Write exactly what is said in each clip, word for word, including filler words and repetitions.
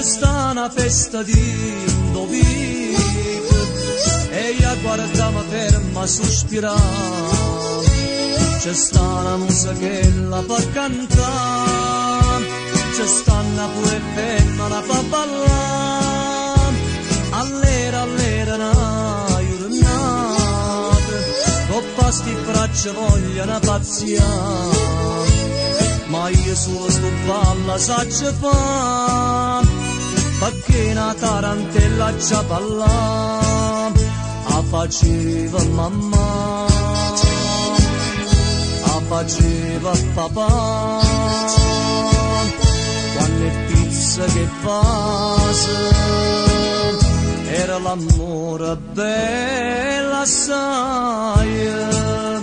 sta una festa di indovino e io guardavo ferma sospirare, c'è sta una musa che la fa cantare, c'è sta una pure femmina la fa ballare, all'era all'era una giornata, coppa sti braccia vogliono pazziare, ma io solo sto balla saccio fa, perché una tarantella già balla, a faceva mamma, a faceva papà, quando è pizza che passa, era l'amore bella assai.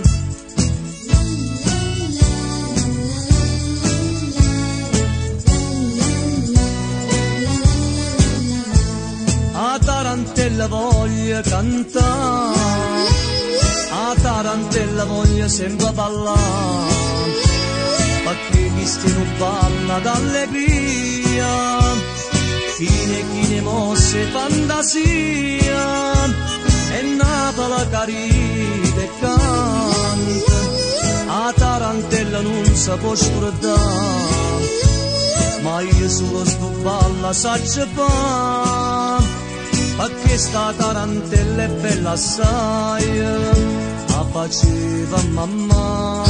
A tarantella voglio cantare, a tarantella voglio sempre ballare, perché chi sti non balla d'allegria, fine chi ne mosse fantasia, e Napoli carita e canta, a tarantella non si può scordare, ma io solo sto balla saccio fa, perché sta tarantella è bella assai, a faceva mamma,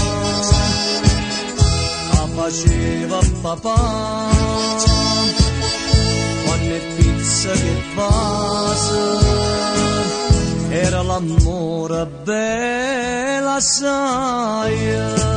a faceva papà, quando è pizza che passa, era l'amore bella assai.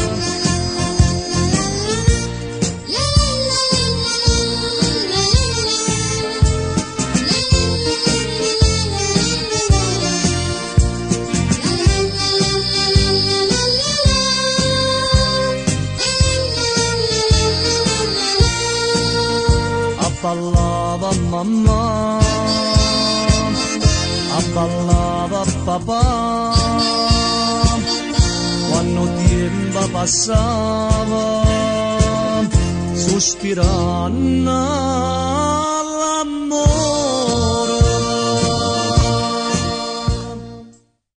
Ballava mamma, ballava papà, quando tempo passava, sospirando all'amore.